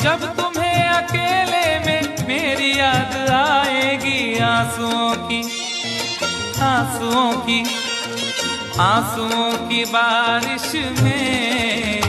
जब तुम्हें अकेले में मेरी याद आएगी, आंसुओं की आंसुओं की आंसुओं की बारिश में